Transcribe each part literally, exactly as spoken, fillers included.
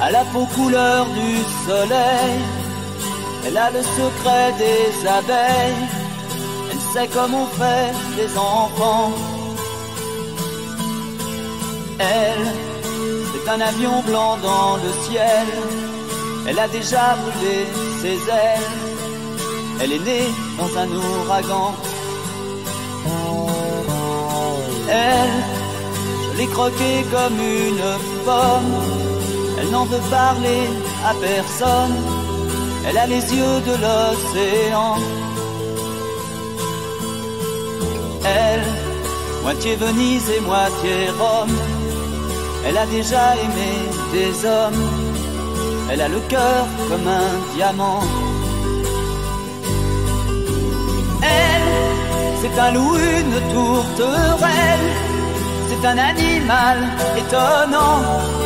à la peau couleur du soleil. Elle a le secret des abeilles, elle sait comment on fait des enfants. Elle, c'est un avion blanc dans le ciel, elle a déjà brûlé ses ailes, elle est née dans un ouragan. Elle, je l'ai croquée comme une pomme, elle n'en veut parler à personne, elle a les yeux de l'océan. Elle, moitié Venise et moitié Rome, elle a déjà aimé des hommes, elle a le cœur comme un diamant. Elle, c'est un loup, une tourterelle, c'est un animal étonnant.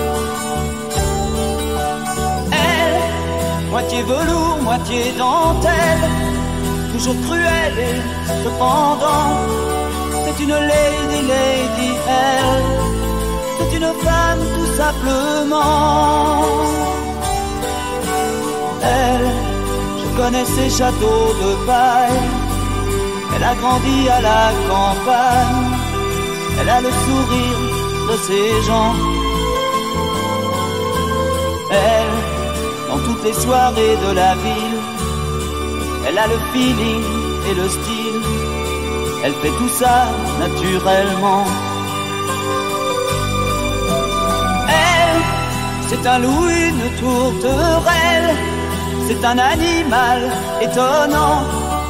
Elle, moitié velours, moitié dentelle, toujours cruelle et cependant, c'est une lady, lady, elle, c'est une femme tout simplement. Elle, je connais ses châteaux de paille, elle a grandi à la campagne, elle a le sourire de ses gens. Elle, dans toutes les soirées de la ville, elle a le feeling et le style, elle fait tout ça naturellement. Elle, c'est un loup, une tourterelle, c'est un animal étonnant.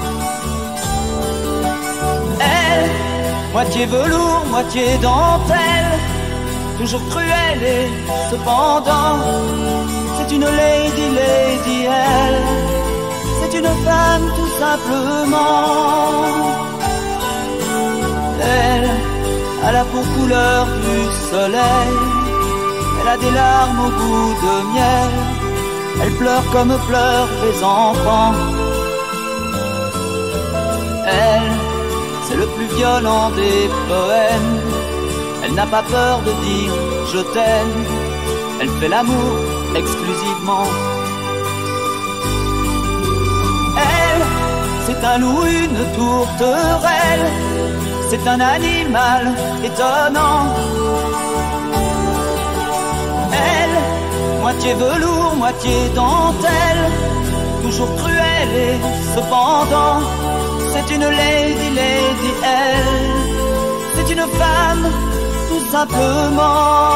Elle, moitié velours, moitié dentelle, toujours cruelle et cependant, c'est une lady, lady, elle, c'est une femme tout simplement. Elle a la peau couleur du soleil, elle a des larmes au goût de miel, elle pleure comme pleurent les enfants. Elle, c'est le plus violent des poèmes, elle n'a pas peur de dire je t'aime, elle fait l'amour exclusivement. Elle, c'est un loup, une tourterelle, c'est un animal étonnant. Elle, moitié velours, moitié dentelle, toujours cruelle et cependant, c'est une lady, lady, elle, c'est une femme tout simplement.